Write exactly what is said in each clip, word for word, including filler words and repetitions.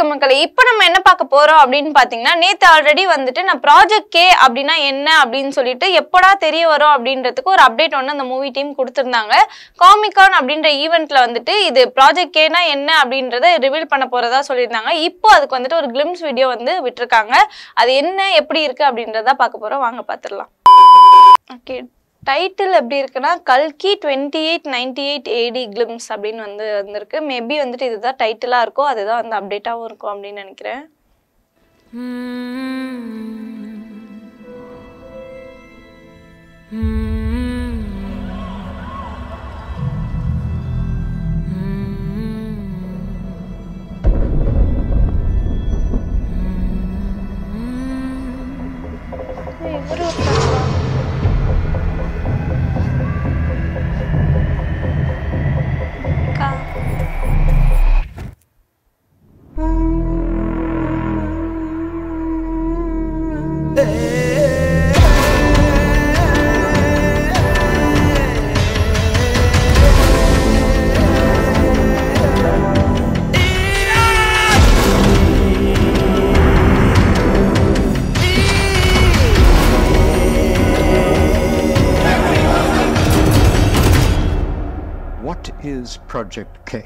வணக்கம் மக்களே. இப்போ நம்ம என்ன பார்க்க போறோம் அப்படின்னு பாத்தீங்கன்னா, நேத்து ஆல்ரெடி வந்துட்டு நான் ப்ராஜெக்ட் கே அப்படின்னா என்ன அப்படின்னு சொல்லிட்டு எப்படா தெரிய வரும் அப்படின்றதுக்கு ஒரு அப்டேட் ஒன்று அந்த மூவி டீம் கொடுத்துருந்தாங்க. காமிகான் அப்படின்ற ஈவெண்ட்ல வந்துட்டு இது ப்ராஜெக்ட் கேனா என்ன அப்படின்றத ரிவீல் பண்ண போறதா சொல்லியிருந்தாங்க. இப்போ அதுக்கு வந்துட்டு ஒரு கிளிம்ஸ் வீடியோ வந்து விட்டுருக்காங்க. அது என்ன எப்படி இருக்கு அப்படின்றத பார்க்க போறோம். வாங்க பார்த்துடலாம். ஓகே, டைட்டில் எப்படி இருக்குன்னா கல்கி twenty eight ninety eight AD glimpse அப்படின்னு வந்து வந்திருக்கு. மேபி வந்துட்டு இதுதான் டைட்டிலாக இருக்கும், அதுதான் வந்து அப்டேட்டாகவும் இருக்கும் அப்படின்னு நினைக்கிறேன். What is Project K?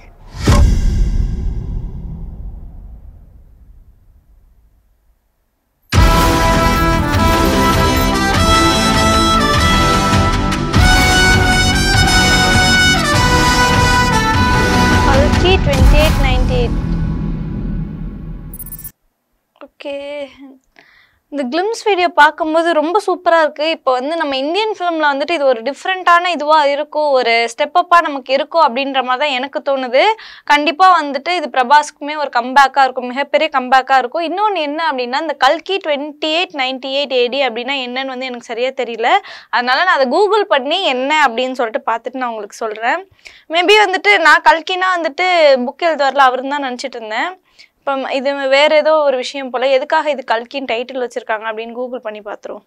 Kalki twenty eight ninety eight. Okay. இந்த கிளிம்ஸ் வீடியோ பார்க்கும்போது ரொம்ப சூப்பராக இருக்குது. இப்போ வந்து நம்ம இந்தியன் ஃபிலிமில் வந்துட்டு இது ஒரு டிஃப்ரெண்ட்டான இதுவாக இருக்கும், ஒரு ஸ்டெப் அப்பாக நமக்கு இருக்கும் அப்படின்ற மாதிரி தான் எனக்கு தோணுது. கண்டிப்பாக வந்துட்டு இது பிரபாஸ்க்குமே ஒரு கம்பேக்காக இருக்கும், மிகப்பெரிய கம்பேக்காக இருக்கும். இன்னொன்று என்ன அப்படின்னா, இந்த கல்கி twenty eight ninety eight AD அப்படின்னா என்னன்னு வந்து எனக்கு சரியாக தெரியல. அதனால நான் அதை கூகுள் பண்ணி என்ன அப்படின்னு சொல்லிட்டு பார்த்துட்டு நான் உங்களுக்கு சொல்கிறேன். மேபி வந்துட்டு நான் கல்கினா வந்துட்டு புக் எழுத வரல அவருன்னு தான் நினச்சிட்டு இருந்தேன். இப்போ இது வேற ஏதோ ஒரு விஷயம் போல. எதுக்காக இது கல்கின்னு டைட்டில் வச்சிருக்காங்க அப்படின்னு கூகுள் பண்ணி பார்த்துருவோம்.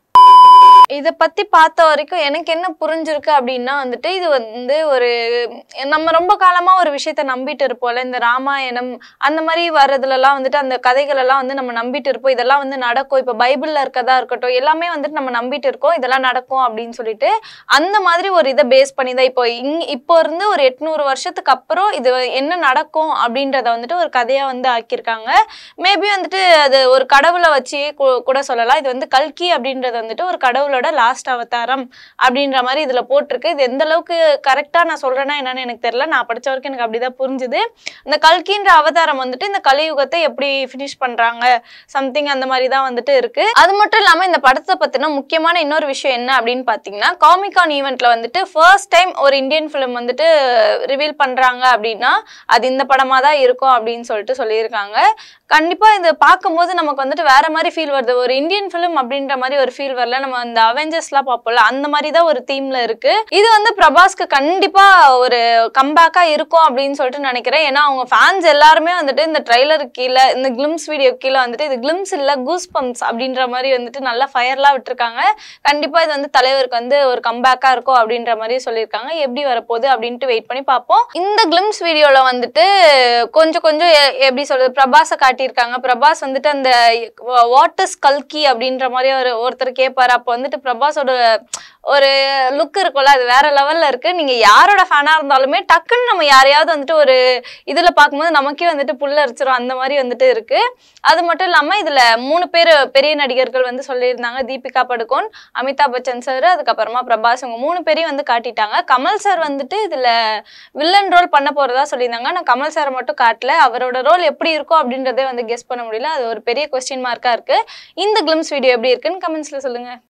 இதை பற்றி பார்த்த வரைக்கும் எனக்கு என்ன புரிஞ்சிருக்கு அப்படின்னா வந்துட்டு இது வந்து ஒரு நம்ம ரொம்ப காலமாக ஒரு விஷயத்த நம்பிட்டு இருப்போம்ல, இந்த ராமாயணம் அந்த மாதிரி வர்றதுலலாம் வந்துட்டு அந்த கதைகளெல்லாம் வந்து நம்ம நம்பிட்டு இருப்போம், இதெல்லாம் வந்து நடக்கும். இப்போ பைபிளில் இருக்கதா இருக்கட்டும் எல்லாமே வந்துட்டு நம்ம நம்பிட்டு இருக்கோம், இதெல்லாம் நடக்கும் அப்படின்னு சொல்லிட்டு அந்த மாதிரி ஒரு இதை பேஸ் பண்ணி தான் இப்போ இங் இப்போ இருந்து ஒரு எட்நூறு வருஷத்துக்கு அப்புறம் இது என்ன நடக்கும் அப்படின்றத வந்துட்டு ஒரு கதையாக வந்து ஆக்கியிருக்காங்க. மேபி வந்துட்டு அது ஒரு கடவுளை வச்சு கூட சொல்லலாம். இது வந்து கல்கி அப்படின்றது வந்துட்டு ஒரு கடவுளோட லாஸ்ட் அவதாரம் அப்படின்ற மாதிரி இதுல போட்டிருக்கு. இது எந்த அளவுக்கு கரெக்டா நான் சொல்றேன்னா என்னன்னு எனக்கு தெரியல. நான் படிச்ச வரைக்கும் எனக்கு அப்படிதான் புரிஞ்சுது. இந்த கல்கின்ற அவதாரம் வந்துட்டு இந்த கலியுகத்தை எப்படி பினிஷ் பண்றாங்க சம்திங் அந்த மாதிரி தான் வந்துட்டு இருக்கு. அது மட்டும் இல்லாம இந்த படத்தை பத்தின முக்கியமான இன்னொரு விஷயம் என்ன அப்படின்னு பாத்தீங்கன்னா, காமிகான் ஈவெண்ட்ல வந்துட்டு ஃபர்ஸ்ட் டைம் ஒரு இந்தியன் பிலிம் வந்துட்டு ரிவீல் பண்றாங்க அப்படின்னா அது இந்த படமா தான் இருக்கும் அப்படின்னு சொல்லிட்டு சொல்லியிருக்காங்க. கண்டிப்பா இது பார்க்கும்போது நமக்கு வந்துட்டு வேற மாதிரி ஃபீல் வருது. ஒரு இந்தியன் பிலிம் அப்படின்ற மாதிரி ஒரு ஃபீல் வரல. நம்ம அந்த அவெஞ்சர்ஸ்லாம் பார்ப்போம்ல அந்த மாதிரி தான் ஒரு தீம்ல இருக்கு. இது வந்து பிரபாஸ்க்கு கண்டிப்பா ஒரு கம்பேக்கா இருக்கும் அப்படின்னு சொல்லிட்டு நினைக்கிறேன். ஏன்னா அவங்க ஃபேன்ஸ் எல்லாருமே வந்துட்டு இந்த ட்ரைலருக்கு கீழே இந்த கிளிம்ஸ் வீடியோ கீழே வந்துட்டு இது கிளிம்ஸ் இல்ல கூஸ் பம்ப்ஸ் அப்படின்ற மாதிரி வந்துட்டு நல்லா ஃபயர்லாம் விட்டுருக்காங்க. கண்டிப்பா இது வந்து தலைவருக்கு வந்து ஒரு கம்பேக்கா இருக்கும் அப்படின்ற மாதிரி சொல்லியிருக்காங்க. எப்படி வரப்போகுது அப்படின்ட்டு வெயிட் பண்ணி பார்ப்போம். இந்த கிளிம்ஸ் வீடியோல வந்துட்டு கொஞ்சம் கொஞ்சம் எப்படி சொல்றது பிரபாஸை காட்டியிருக்காங்க. பிரபாஸ் வந்துட்டு அந்த வாட் இஸ் கல்கி அப்படின்ற மாதிரி ஒரு ஒருத்தர் கேட்பாரு. அப்போ வந்துட்டு பிரபாஸோட ஒரு லுக் இருக்கும்ல அது வேற லெவல்ல இருக்கு. நீங்க யாரோட ஃபேனா இருந்தாலுமே டக்குன்னு நம்ம யாரையாவது வந்துட்டு ஒரு இதுல பார்க்கும்போது நமக்கே வந்துட்டு புல்ல அரிச்சிரும் அந்த மாதிரி வந்துட்டு இருக்கு. அது மட்டும் இல்லாம இதுல மூணு பேர் பெரிய நடிகர்கள் வந்து சொல்லியிருந்தாங்க. தீபிகா படுகோன், அமிதாப் பச்சன் சார், அதுக்கப்புறமா பிரபாஸ், இவங்க மூணு பேரையும் வந்து காட்டிட்டாங்க. கமல் சார் வந்துட்டு இதுல வில்லன் ரோல் பண்ண போறதா சொல்லியிருந்தாங்க. நான் கமல் சார் மட்டும் காட்டல. அவரோட ரோல் எப்படி இருக்கும் அப்படின்றதே வந்து கெஸ் பண்ண முடியல. அது ஒரு பெரிய கொஸ்டின் மார்க்கா இருக்கு. இந்த கிளிம்ஸ் வீடியோ எப்படி இருக்குன்னு கமெண்ட்ஸ்ல சொல்லுங்க.